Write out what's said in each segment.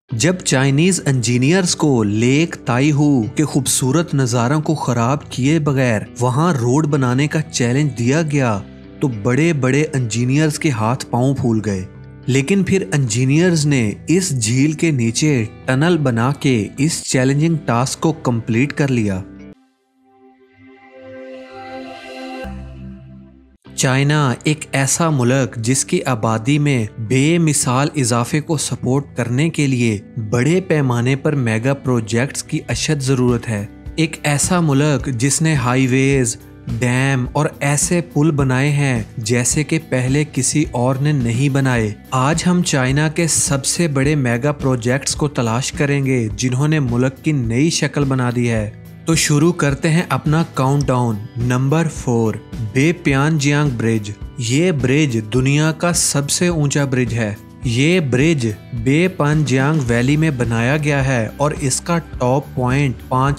जब Chinese engineers को lake Taihu के खूबसूरत नज़ारों को खराब किए बगैर वहां रोड बनाने का चैलेंज दिया गया तो बड़े बड़े इंजीनियर्स के हाथ पांव फूल गए। लेकिन फिर इंजीनियर्स ने इस झील के नीचे टनल बना के इस चैलेंजिंग टास्क को कंप्लीट कर लिया। चाइना एक ऐसा मुल्क जिसकी आबादी में बेमिसाल इजाफे को सपोर्ट करने के लिए बड़े पैमाने पर मेगा प्रोजेक्ट्स की अशद ज़रूरत है। एक ऐसा मुल्क जिसने हाईवेज, डैम और ऐसे पुल बनाए हैं जैसे कि पहले किसी और ने नहीं बनाए। आज हम चाइना के सबसे बड़े मेगा प्रोजेक्ट्स को तलाश करेंगे जिन्होंने मुल्क की नई शक्ल बना दी है। तो शुरू करते हैं अपना काउंटडाउन। Number 4, Beipanjiang bridge. ये ब्रिज दुनिया का सबसे ऊंचा ब्रिज है। ये ब्रिज बेपानजियांग वैली में बनाया गया है और इसका टॉप पॉइंट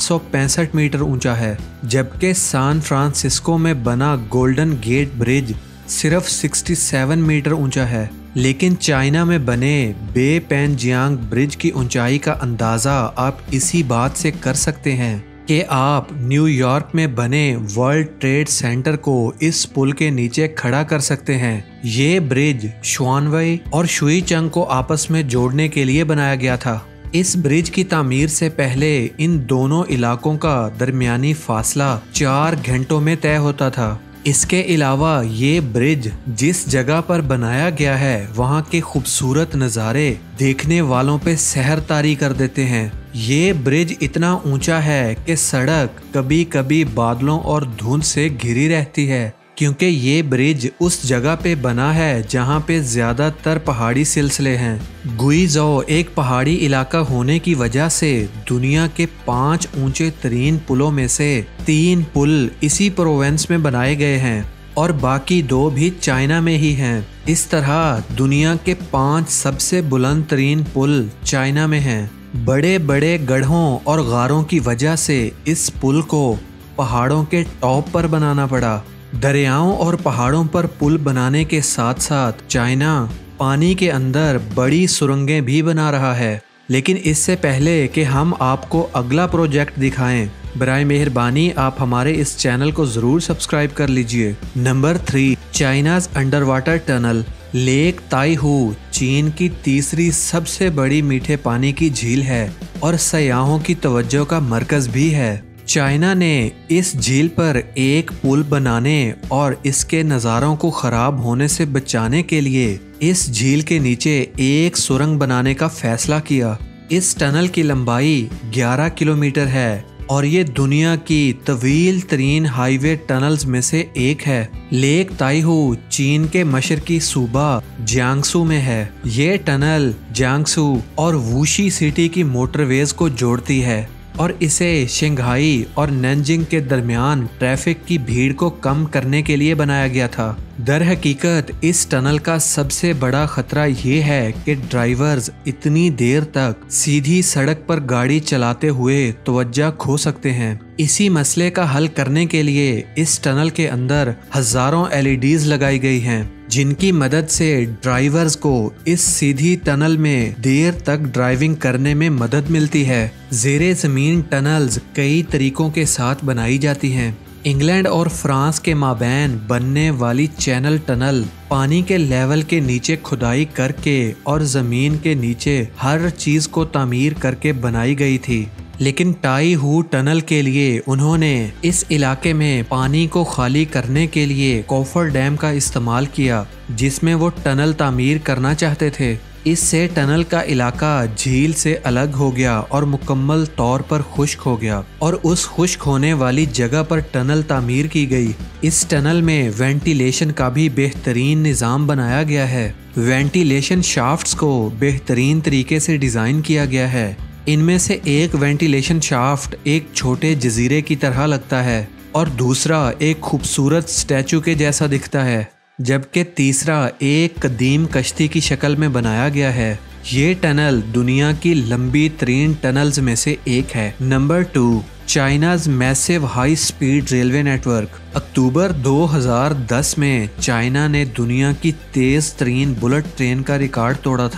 565 मीटर ऊंचा है, जबकि सैन फ्रांसिस्को में बना गोल्डन गेट ब्रिज सिर्फ 67 मीटर ऊंचा है। लेकिन चाइना में बने बेपानजियांग ब्रिज की ऊंचाई का अंदाज़ा आप इसी बात से कर सकते हैं कि आप न्यूयॉर्क में बने वर्ल्ड ट्रेड सेंटर को इस पुल के नीचे खड़ा कर सकते हैं। ये ब्रिज शुआनवई और शुईचंग को आपस में जोड़ने के लिए बनाया गया था। इस ब्रिज की तामीर से पहले इन दोनों इलाकों का दरमियानी फासला 4 घंटों में तय होता था। इसके अलावा ये ब्रिज जिस जगह पर बनाया गया है वहाँ के खूबसूरत नज़ारे देखने वालों पे सहर तारी कर देते हैं। ये ब्रिज इतना ऊंचा है कि सड़क कभी कभी बादलों और धुंध से घिरी रहती है, क्योंकि ये ब्रिज उस जगह पे बना है जहाँ पे ज्यादातर पहाड़ी सिलसिले हैं। गुइज़ो एक पहाड़ी इलाका होने की वजह से दुनिया के 5 ऊंचे तरीन पुलों में से 3 पुल इसी प्रोविंस में बनाए गए हैं और बाकी 2 भी चाइना में ही हैं। इस तरह दुनिया के 5 सबसे बुलंद तरीन पुल चाइना में हैं। बड़े बड़े गड्ढों और गारों की वजह से इस पुल को पहाड़ों के टॉप पर बनाना पड़ा। दरियाओं और पहाड़ों पर पुल बनाने के साथ साथ चाइना पानी के अंदर बड़ी सुरंगें भी बना रहा है। लेकिन इससे पहले कि हम आपको अगला प्रोजेक्ट दिखाएं, बराए मेहरबानी आप हमारे इस चैनल को ज़रूर सब्सक्राइब कर लीजिए। Number 3, China's underwater tunnel. Lake Taihu चीन की तीसरी सबसे बड़ी मीठे पानी की झील है और सयाहों की तवज्जो का मरकज़ भी है। चाइना ने इस झील पर एक पुल बनाने और इसके नज़ारों को ख़राब होने से बचाने के लिए इस झील के नीचे एक सुरंग बनाने का फैसला किया। इस टनल की लंबाई 11 किलोमीटर है और ये दुनिया की तवील तरीन हाईवे टनल्स में से एक है। लेक ताइहू चीन के मशरकी सूबा जियांगसू में है। ये टनल जियांगसू और वुशी सिटी की मोटरवेज को जोड़ती है और इसे शंघाई और नैनजिंग के दरमियान ट्रैफिक की भीड़ को कम करने के लिए बनाया गया था। दर हकीकत इस टनल का सबसे बड़ा खतरा ये है कि ड्राइवर्स इतनी देर तक सीधी सड़क पर गाड़ी चलाते हुए तवज्जो खो सकते हैं। इसी मसले का हल करने के लिए इस टनल के अंदर हजारों LEDs लगाई गई हैं, जिनकी मदद से ड्राइवर्स को इस सीधी टनल में देर तक ड्राइविंग करने में मदद मिलती है। ज़ेरे ज़मीन टनल्स कई तरीकों के साथ बनाई जाती हैं। इंग्लैंड और फ्रांस के माबैन बनने वाली चैनल टनल पानी के लेवल के नीचे खुदाई करके और ज़मीन के नीचे हर चीज़ को तामीर करके बनाई गई थी। लेकिन ताइहू टनल के लिए उन्होंने इस इलाके में पानी को खाली करने के लिए कोफर डैम का इस्तेमाल किया, जिसमें वो टनल तामीर करना चाहते थे। इससे टनल का इलाका झील से अलग हो गया और मुकम्मल तौर पर खुश्क हो गया और उस खुश्क होने वाली जगह पर टनल तामीर की गई। इस टनल में वेंटिलेशन का भी बेहतरीन निज़ाम बनाया गया है। वेंटिलेशन शाफ्ट्स को बेहतरीन तरीके से डिज़ाइन किया गया है। इनमें से एक वेंटिलेशन शाफ्ट एक छोटे जजीरे की तरह लगता है और दूसरा एक खूबसूरत स्टैचू के जैसा दिखता है, जबकि तीसरा एक कदीम कश्ती की शक्ल में बनाया गया है। ये टनल दुनिया की लंबी तरीन टनल्स में से एक है। Number 2, China's massive high speed railway network. October 2010 में चाइना ने दुनिया की तेज तरीन बुलेट ट्रेन का रिकॉर्ड तोड़ा था।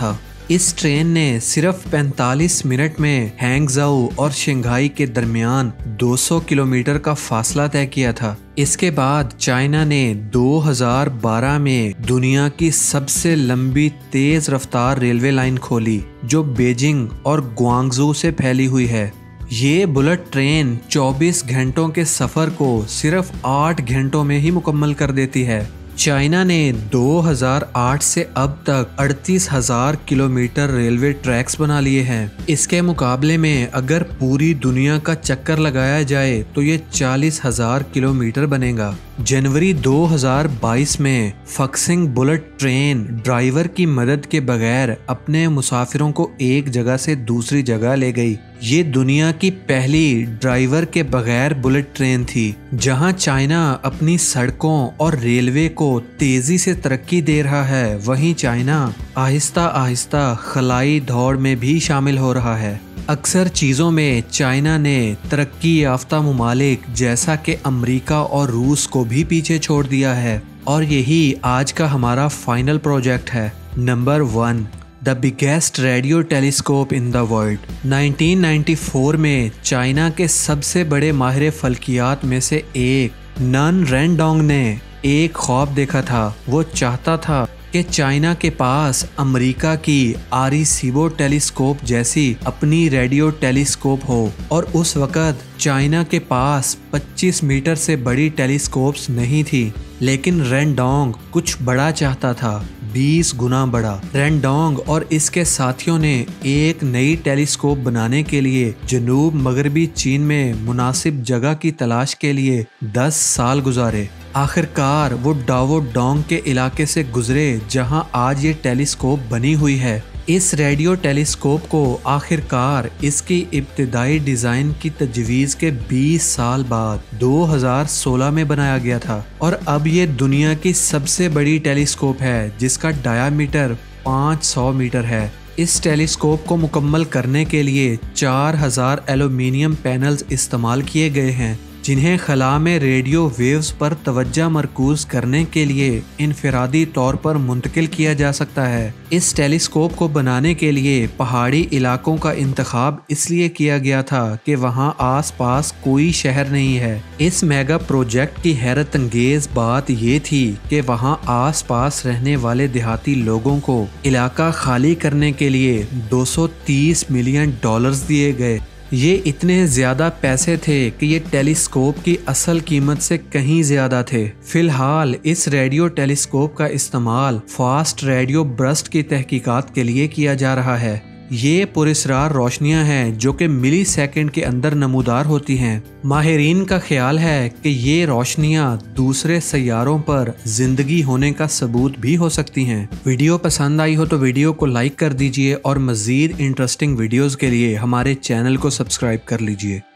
इस ट्रेन ने सिर्फ 45 मिनट में हैंगजाऊ और शंघाई के दरमियान 200 किलोमीटर का फासला तय किया था। इसके बाद चाइना ने 2012 में दुनिया की सबसे लंबी तेज रफ्तार रेलवे लाइन खोली, जो बीजिंग और ग्वांगझू से फैली हुई है। ये बुलेट ट्रेन 24 घंटों के सफ़र को सिर्फ 8 घंटों में ही मुकम्मल कर देती है। चाइना ने 2008 से अब तक 38,000 किलोमीटर रेलवे ट्रैक्स बना लिए हैं। इसके मुकाबले में अगर पूरी दुनिया का चक्कर लगाया जाए तो ये 40,000 किलोमीटर बनेगा। जनवरी 2022 में फक्सिंग बुलेट ट्रेन ड्राइवर की मदद के बगैर अपने मुसाफिरों को एक जगह से दूसरी जगह ले गई। ये दुनिया की पहली ड्राइवर के बगैर बुलेट ट्रेन थी। जहां चाइना अपनी सड़कों और रेलवे को तेजी से तरक्की दे रहा है, वहीं चाइना आहिस्ता आहिस्ता खलाई दौड़ में भी शामिल हो रहा है। अक्सर चीज़ों में चाइना ने तरक्की याफ्ता मुमालिक जैसा कि अमेरिका और रूस को भी पीछे छोड़ दिया है, और यही आज का हमारा फाइनल प्रोजेक्ट है। Number 1, the biggest radio telescope in the world. 1994 में चाइना के सबसे बड़े माहिर फल्कियात में से एक नन रेनडोंग ने एक ख्वाब देखा था। वो चाहता था कि चाइना के पास अमेरिका की आरीसीबो टेलीस्कोप जैसी अपनी रेडियो टेलीस्कोप हो, और उस वक़्त चाइना के पास 25 मीटर से बड़ी टेलीस्कोप्स नहीं थी। लेकिन रेनडोंग कुछ बड़ा चाहता था, 20 गुना बड़ा। रेनडोंग और इसके साथियों ने एक नई टेलीस्कोप बनाने के लिए जनूब मगरबी चीन में मुनासिब जगह की तलाश के लिए 10 साल गुजारे। आखिरकार वो डावो डोंग के इलाके से गुजरे जहां आज ये टेलीस्कोप बनी हुई है। इस रेडियो टेलीस्कोप को आखिरकार इसकी इब्तिदाई डिज़ाइन की तजवीज़ के 20 साल बाद 2016 में बनाया गया था, और अब ये दुनिया की सबसे बड़ी टेलीस्कोप है जिसका डायामीटर 500 मीटर है। इस टेलीस्कोप को मुकम्मल करने के लिए 4000 एल्यूमिनियम पैनल्स इस्तेमाल किए गए हैं, जिन्हें खला में रेडियो वेव्स पर तवज्जो मरकूज करने के लिए इनफरादी तौर पर मुंतकिल किया जा सकता है। इस टेलीस्कोप को बनाने के लिए पहाड़ी इलाकों का इंतखाब इसलिए किया गया था कि वहां आसपास कोई शहर नहीं है। इस मेगा प्रोजेक्ट की हैरत अंगेज बात ये थी कि वहां आसपास रहने वाले देहाती लोगों को इलाका खाली करने के लिए $230 मिलियन दिए गए। ये इतने ज़्यादा पैसे थे कि ये टेलीस्कोप की असल कीमत से कहीं ज़्यादा थे। फ़िलहाल इस रेडियो टेलीस्कोप का इस्तेमाल फास्ट रेडियो बर्स्ट की तहकीकात के लिए किया जा रहा है। ये पुरस्रार रोशनियां हैं जो कि मिली सेकंड के अंदर नमूदार होती हैं। माहिरीन का ख्याल है कि ये रोशनियां दूसरे सैयारों पर जिंदगी होने का सबूत भी हो सकती हैं। वीडियो पसंद आई हो तो वीडियो को लाइक कर दीजिए और मज़ीद इंटरेस्टिंग वीडियोस के लिए हमारे चैनल को सब्सक्राइब कर लीजिए।